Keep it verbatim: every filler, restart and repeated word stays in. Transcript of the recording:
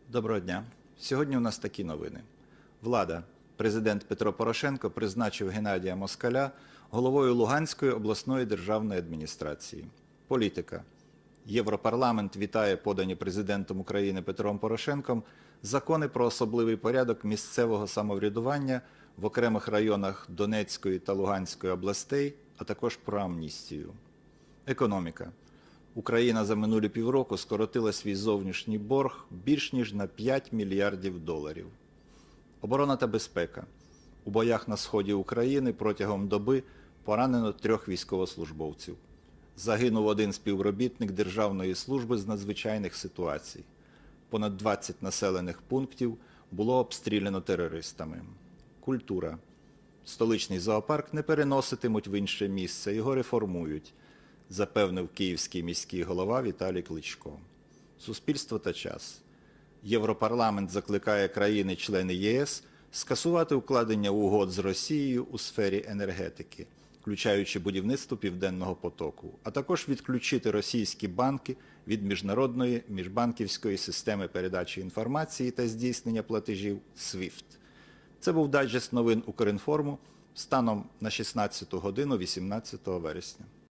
Доброго дня. Сьогодні у нас такі новини. Влада. Президент Петро Порошенко призначив Геннадія Москаля головою Луганської обласної державної адміністрації. Політика. Європарламент вітає подані президентом України Петром Порошенком закони про особливий порядок місцевого самоврядування в окремих районах Донецької та Луганської областей, а також про амністію. Економіка. Україна за минулі півроку скоротила свій зовнішній борг більш ніж на п'ять мільярдів доларів. Оборона та безпека. У боях на сході України протягом доби поранено трьох військовослужбовців. Загинув один співробітник Державної служби з надзвичайних ситуацій. Понад двадцять населених пунктів було обстріляно терористами. Культура. Столичний зоопарк не переноситимуть в інше місце, його реформують, запевнив київський міський голова Віталій Кличко. Суспільство та час. Європарламент закликає країни-члени ЄС скасувати укладення угод з Росією у сфері енергетики, включаючи будівництво Південного потоку, а також відключити російські банки від міжнародної міжбанківської системи передачі інформації та здійснення платежів свіфт. Це був дайджест новин Укрінформу станом на шістнадцяту годину вісімнадцятого вересня.